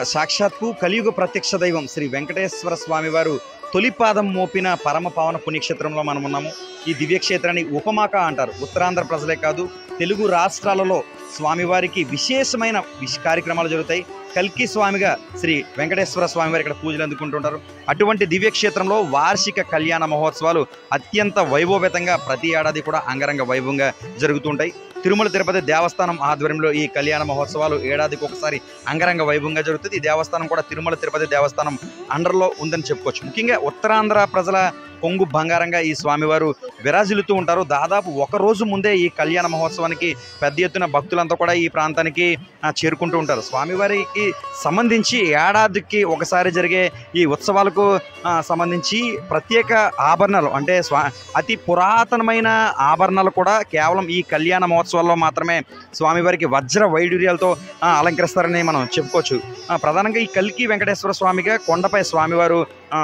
సాక్షాత్తు కలియుగ ప్రత్యక్ష దైవం శ్రీ వెంకటేశ్వర స్వామివారు తొలిపాదం మోపిన పరమ పావన పుణ్యక్షేత్రంలో మనం ఉన్నాము. ఈ దివ్యక్షేత్రాన్ని ఉపమాక అంటారు. ఉత్తరాంధ్ర ప్రజలే కాదు, తెలుగు రాష్ట్రాలలో స్వామివారికి విశేషమైన కార్యక్రమాలు జరుగుతాయి. కల్కి స్వామిగా శ్రీ వెంకటేశ్వర స్వామివారి ఇక్కడ పూజలు అందుకుంటుంటారు. అటువంటి దివ్యక్షేత్రంలో వార్షిక కళ్యాణ మహోత్సవాలు అత్యంత వైభవపేతంగా ప్రతి ఏడాది కూడా అంగరంగ వైభవంగా జరుగుతుంటాయి. తిరుమల తిరుపతి దేవస్థానం ఆధ్వర్యంలో ఈ కళ్యాణ మహోత్సవాలు ఏడాదికి ఒకసారి అంగరంగ వైభవంగా జరుగుతుంది. ఈ దేవస్థానం కూడా తిరుమల తిరుపతి దేవస్థానం అండర్లో ఉందని చెప్పుకోవచ్చు. ముఖ్యంగా ఉత్తరాంధ్ర ప్రజల కొంగు బంగారంగా ఈ స్వామివారు విరాజిల్లుతూ ఉంటారు. దాదాపు ఒక రోజు ముందే ఈ కళ్యాణ మహోత్సవానికి పెద్ద ఎత్తున భక్తులంతా కూడా ఈ ప్రాంతానికి చేరుకుంటూ ఉంటారు. స్వామివారికి సంబంధించి ఏడాదికి ఒకసారి జరిగే ఈ ఉత్సవాలకు సంబంధించి ప్రత్యేక ఆభరణాలు అంటే అతి పురాతనమైన ఆభరణాలు కూడా కేవలం ఈ కళ్యాణ మహోత్సవాల్లో మాత్రమే స్వామివారికి వజ్ర వైడూర్యాలతో అలంకరిస్తారని మనం చెప్పుకోవచ్చు. ప్రధానంగా ఈ కల్కి వెంకటేశ్వర స్వామిగా కొండపై స్వామివారు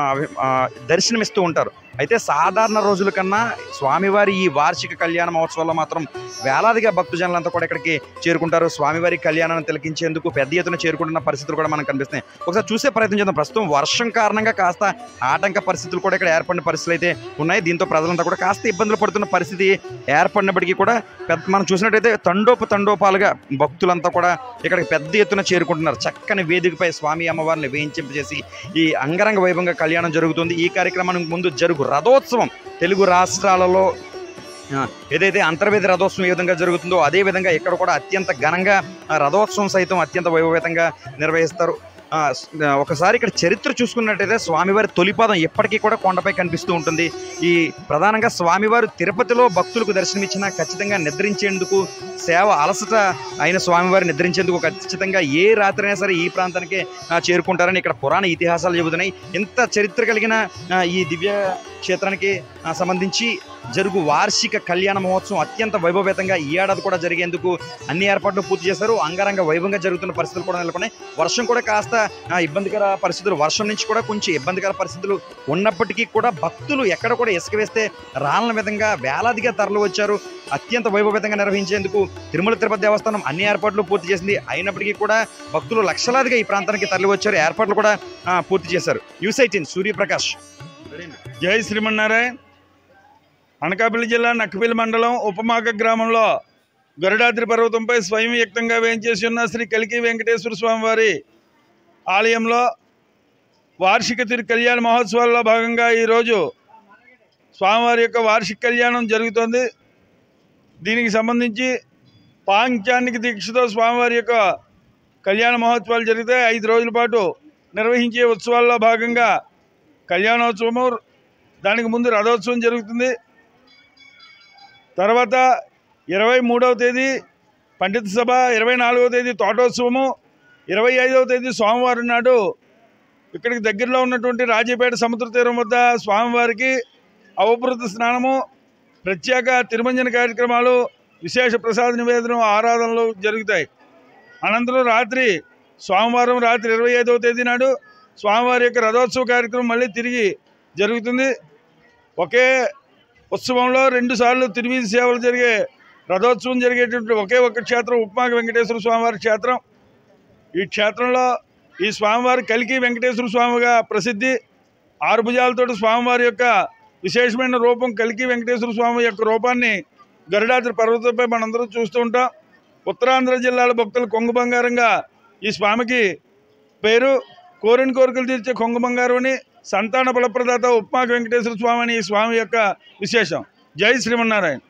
దర్శనమిస్తూ ఉంటారు. అయితే సాధారణ రోజుల కన్నా స్వామివారి ఈ వార్షిక కళ్యాణ మహోత్సవాల్లో మాత్రం వేలాదిగా భక్తజనులంతా కూడా ఇక్కడికి చేరుకుంటారు. స్వామివారి కళ్యాణాన్ని తిలకించేందుకు పెద్ద ఎత్తున చేరుకుంటున్న పరిస్థితులు కూడా మనకు కనిపిస్తున్నాయి. ఒకసారి చూసే ప్రయత్నం చేద్దాం. ప్రస్తుతం వర్షం కారణంగా కాస్త ఆటంక పరిస్థితులు కూడా ఇక్కడ ఏర్పడిన పరిస్థితులు అయితే ఉన్నాయి. దీంతో ప్రజలంతా కూడా కాస్త ఇబ్బందులు పడుతున్న పరిస్థితి ఏర్పడినప్పటికీ కూడా మనం చూసినట్టయితే తండోపాలుగా భక్తులంతా కూడా ఇక్కడికి పెద్ద ఎత్తున చేరుకుంటున్నారు. చక్కని వేదికపై స్వామి అమ్మవారిని వేయించింపజేసి ఈ అంగరంగ వైభవంగా కళ్యాణం జరుగుతుంది. ఈ కార్యక్రమానికి ముందు జరుగు రథోత్సవం తెలుగు రాష్ట్రాలలో ఏదైతే అంతర్వేది రథోత్సవం ఏ విధంగా జరుగుతుందో అదేవిధంగా ఇక్కడ కూడా అత్యంత ఘనంగా రథోత్సవం సైతం అత్యంత వైభవేతంగా నిర్వహిస్తారు. ఒకసారి ఇక్కడ చరిత్ర చూసుకున్నట్టయితే స్వామివారి తొలిపాదం ఎప్పటికీ కూడా కొండపై కనిపిస్తూ ఉంటుంది. ఈ ప్రధానంగా స్వామివారు తిరుపతిలో భక్తులకు దర్శనమిచ్చినా ఖచ్చితంగా నిద్రించేందుకు సేవ అలసట అయిన స్వామివారి నిద్రించేందుకు ఖచ్చితంగా ఏ రాత్రి అయినా సరే ఈ ప్రాంతానికే చేరుకుంటారని ఇక్కడ పురాణ ఇతిహాసాలు చెబుతున్నాయి. ఇంత చరిత్ర కలిగిన ఈ దివ్య క్షేత్రానికి సంబంధించి జరుగు వార్షిక కళ్యాణ మహోత్సవం అత్యంత వైభవేతంగా ఈ ఏడాది కూడా జరిగేందుకు అన్ని ఏర్పాట్లు పూర్తి చేశారు. అంగరంగ వైభవంగా జరుగుతున్న పరిస్థితులు కూడా నెలకొన్నాయి. వర్షం కూడా కాస్త ఇబ్బందికర పరిస్థితులు, వర్షం నుంచి కూడా కొంచెం ఇబ్బందికర పరిస్థితులు ఉన్నప్పటికీ కూడా భక్తులు ఎక్కడ కూడా ఇసుక వేస్తే రాళ్ళ విధంగా వేలాదిగా తరలి వచ్చారు. అత్యంత వైభవేతంగా నిర్వహించేందుకు తిరుమల తిరుపతి దేవస్థానం అన్ని ఏర్పాట్లు పూర్తి చేసింది. అయినప్పటికీ కూడా భక్తులు లక్షలాదిగా ఈ ప్రాంతానికి తరలి వచ్చారు. ఏర్పాట్లు కూడా పూర్తి చేశారు. న్యూస్ 18 సూర్యప్రకాష్. జై శ్రీమన్నారాయణ. అనకాపల్లి జిల్లా నక్కపల్లి మండలం ఉపమాక గ్రామంలో గరుడాద్రి పర్వతంపై స్వయం వ్యక్తంగా వేయించేసి ఉన్న శ్రీ కల్కి వెంకటేశ్వర స్వామివారి ఆలయంలో వార్షిక కళ్యాణ మహోత్సవాల్లో భాగంగా ఈరోజు స్వామివారి యొక్క వార్షిక కళ్యాణం జరుగుతోంది. దీనికి సంబంధించి పాంచానిక దీక్షతో స్వామివారి యొక్క కళ్యాణ మహోత్సవాలు జరిగితే 5 రోజుల పాటు నిర్వహించే ఉత్సవాల్లో భాగంగా కళ్యాణోత్సవము, దానికి ముందు రథోత్సవం జరుగుతుంది. తర్వాత 23వ తేదీ పండిత సభ, 24వ తేదీ తోటోత్సవము, 25వ తేదీ సోమవారం నాడు ఇక్కడికి దగ్గరలో ఉన్నటువంటి రాజీపేట సముద్ర తీరం వద్ద స్వామివారికి అవభృత స్నానము, ప్రత్యేక తిరుమంజన కార్యక్రమాలు, విశేష ప్రసాద నివేదనం, ఆరాధనలు జరుగుతాయి. అనంతరం సోమవారం రాత్రి 25వ తేదీ నాడు స్వామివారి యొక్క రథోత్సవ కార్యక్రమం మళ్ళీ తిరిగి జరుగుతుంది. ఒకే ఉత్సవంలో 2 సార్లు తిరువీధి సేవలు జరిగే రథోత్సవం జరిగేటువంటి ఒకే ఒక క్షేత్రం ఉపమాక వెంకటేశ్వర స్వామివారి క్షేత్రం. ఈ క్షేత్రంలో ఈ స్వామివారి కల్కి వెంకటేశ్వర స్వామిగా ప్రసిద్ధి. 6 భుజాలతోటి స్వామివారి యొక్క విశేషమైన రూపం కల్కి వెంకటేశ్వర స్వామి యొక్క రూపాన్ని గరుడాద్రి పర్వతంపై మనందరం చూస్తూ ఉంటాం. ఉత్తరాంధ్ర జిల్లాల భక్తులు కొంగు బంగారంగా ఈ స్వామికి పేరు. కోరిన కోరికలు తీర్చే కొంగు బంగారం అని, సంతాన ఫలప్రదాత ఉపమాక వెంకటేశ్వర స్వామి అని ఈ స్వామి యొక్క విశేషం. జై శ్రీమన్నారాయణ.